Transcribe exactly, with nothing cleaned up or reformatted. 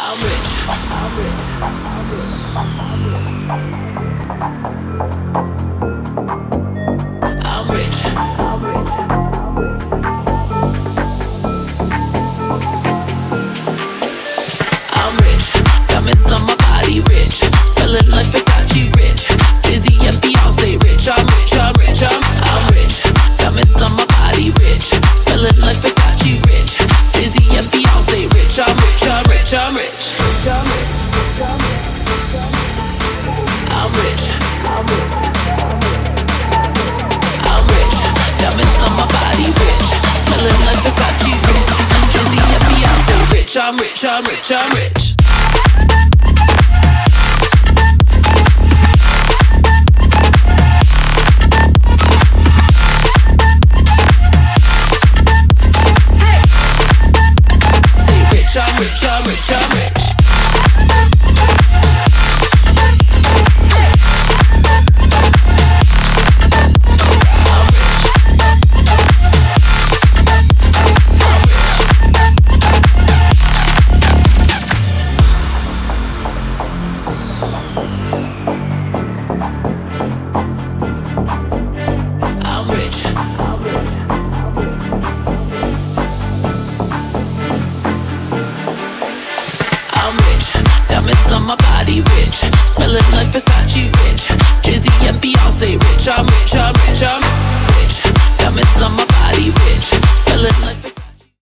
I'm rich. I'm rich. I'm rich. I'm rich. I'm rich. I'm rich. Diamonds on my body rich. Smelling like Versace rich. Drizzy and Beyonce rich. I'm rich. I'm rich. I'm, I'm rich. Diamonds on my body rich. Smelling like Versace rich. Drizzy and Beyonce rich. I'm rich. I'm rich. I'm rich. I'm rich. I'm rich. I'm rich. Diamonds on my body rich. Smelling like Versace rich. Drizzy and Beyonce rich. I'm rich. I'm rich. I'm rich. I'm rich, I'm rich, I'm rich. I'm rich. I'm rich. Diamonds on my body rich. Smelling like Versace rich. Drizzy and Beyonce rich. I'm rich, I'm rich, I'm